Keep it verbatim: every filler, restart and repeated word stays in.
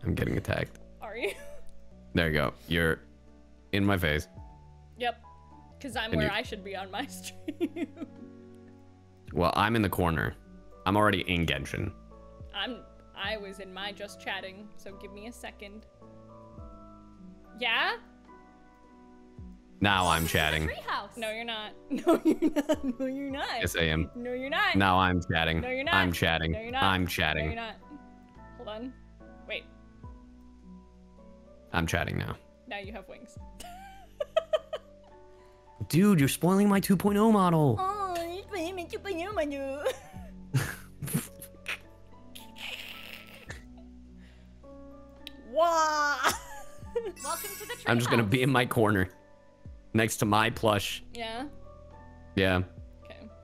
I'm getting attacked. Are you? There you go. You're in my face. Yep. Because I'm And where you- I should be on my stream. Well, I'm in the corner. I'm already in Genshin. I'm. I was in my just chatting, so give me a second. Yeah? Now I'm chatting. Treehouse. No, you're not. No, you're not. No, you're not. Yes, I am. No, you're not. Now I'm chatting. No, you're not. I'm chatting. No, you're not. I'm No, chatting. you're not. Hold on. Wait. I'm chatting now. Now you have wings. Dude, you're spoiling my two point oh model. Oh, it's playing me two point oh, Manu. Wow. Welcome to the treehouse. I'm just gonna be in my corner, next to my plush. Yeah. Yeah.